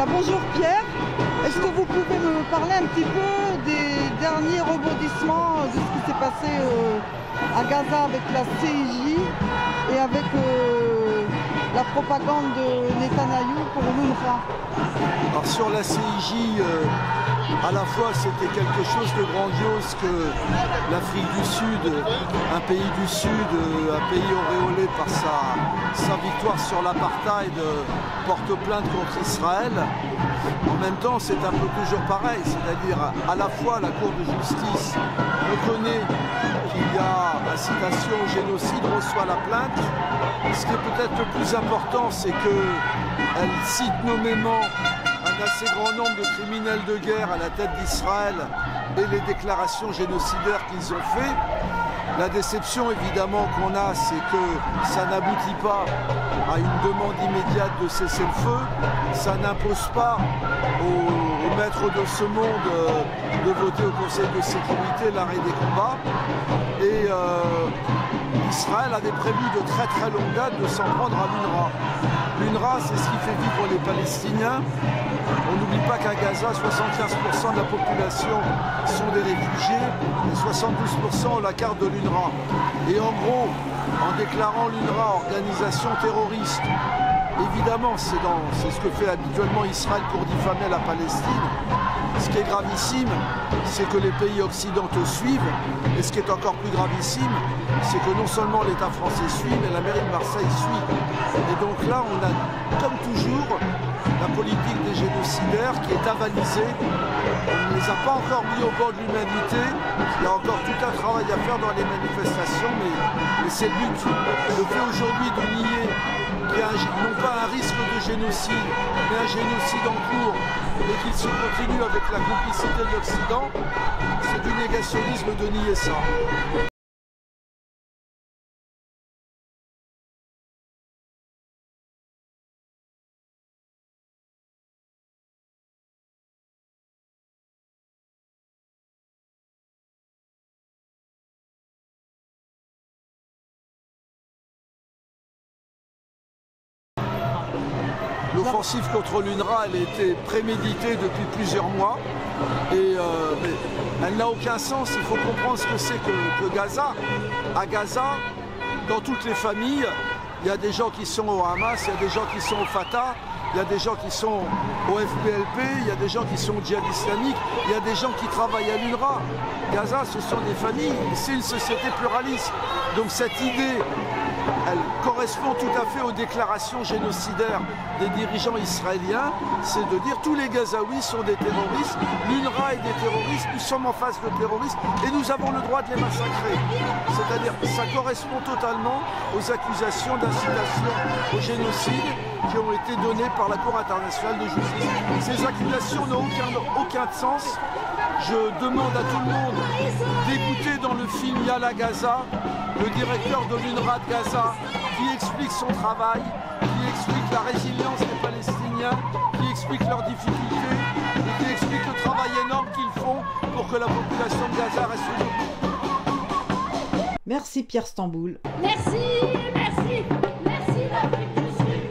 Bonjour Pierre, est-ce que vous pouvez me parler un petit peu des derniers rebondissements de ce qui s'est passé à Gaza avec la CIJ et avec la propagande de Netanyahou pour l'UNRWA? Alors sur la CIJ, à la fois c'était quelque chose de grandiose que l'Afrique du Sud, un pays du Sud, un pays auréolé par sa victoire sur l'apartheid, porte plainte contre Israël. En même temps, c'est un peu toujours pareil, c'est-à-dire à la fois la Cour de justice reconnaît qu'il y a incitation au génocide, reçoit la plainte. Ce qui est peut-être le plus important, c'est qu'elle cite nommément un assez grand nombre de criminels de guerre à la tête d'Israël et les déclarations génocidaires qu'ils ont fait. La déception évidemment qu'on a, c'est que ça n'aboutit pas à une demande immédiate de cesser le feu. Ça n'impose pas aux maîtres de ce monde de voter au Conseil de sécurité l'arrêt des combats. Et Israël avait prévu de très très longue date de s'en prendre à l'UNRWA. L'UNRWA, c'est ce qui fait vivre les Palestiniens. On n'oublie pas qu'à Gaza, 75% de la population sont des réfugiés et 72% ont la carte de l'UNRWA. Et en gros, en déclarant l'UNRWA organisation terroriste, évidemment, c'est ce que fait habituellement Israël pour diffamer la Palestine. Ce qui est gravissime, c'est que les pays occidentaux suivent. Et ce qui est encore plus gravissime, c'est que non seulement l'État français suit, mais la mairie de Marseille suit. Et donc là, on a, comme toujours, la politique des génocidaires qui est avalisée. On ne les a pas encore mis au bord de l'humanité. Il y a encore tout un travail à faire dans les manifestations, mais c'est le but. Le fait aujourd'hui de nier qu'il y a non pas un risque de génocide, mais un génocide en cours, et qu'il se continue avec la complicité de l'Occident, c'est du négationnisme de nier ça. L'offensive contre l'UNRWA, elle a été préméditée depuis plusieurs mois et mais elle n'a aucun sens. Il faut comprendre ce que c'est que Gaza. À Gaza, dans toutes les familles, il y a des gens qui sont au Hamas, il y a des gens qui sont au Fatah, il y a des gens qui sont au FPLP, il y a des gens qui sont au djihad islamique, il y a des gens qui travaillent à l'UNRWA. Gaza, ce sont des familles, c'est une société pluraliste. Donc cette idée, elle correspond tout à fait aux déclarations génocidaires des dirigeants israéliens, c'est de dire tous les Gazaouis sont des terroristes, l'UNRWA est des terroristes, nous sommes en face de terroristes et nous avons le droit de les massacrer. C'est-à-dire ça correspond totalement aux accusations d'incitation au génocide qui ont été données par la Cour internationale de justice. Ces accusations n'ont aucun sens. Je demande à tout le monde d'écouter dans le film Yalla Gaza le directeur de l'UNRWA de Gaza qui explique son travail, qui explique la résilience des Palestiniens, qui explique leurs difficultés et qui explique le travail énorme qu'ils font pour que la population de Gaza reste unie. Merci Pierre Stamboul. Merci, merci, merci l'Afrique du Sud.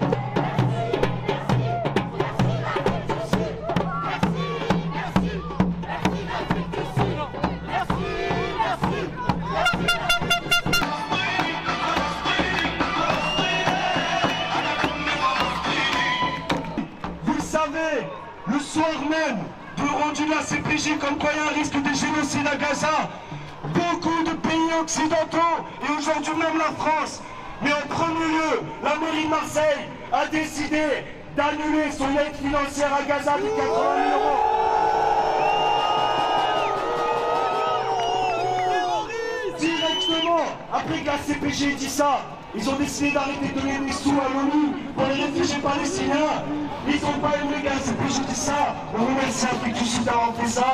Le soir même, de rendu la CPJ comme quoi il y a un risque de génocide à Gaza, beaucoup de pays occidentaux et aujourd'hui même la France, mais en premier lieu, la mairie de Marseille a décidé d'annuler son aide financière à Gaza de 80 000 €. Directement, après que la CPJ ait dit ça, ils ont décidé d'arrêter de donner des sous à l'ONU pour les réfugiés palestiniens. Ils n'ont pas aimé la CPJ dit ça. On remercie l'Afrique du Sud d'avoir fait ça.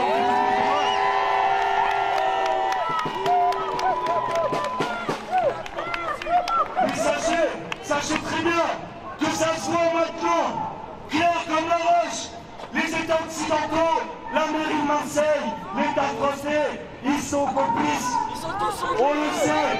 Mais sachez très bien que ça se voit maintenant, clair comme la roche. Les États occidentaux, la mairie de Marseille, l'État français, ils sont complices. On le sait.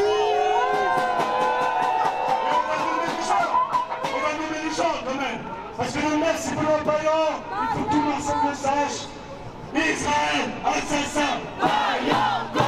On va nommer les gens quand même. Parce que le 9, c'est pour l'Empire, il faut que tout le monde le sache. Israël, assassin,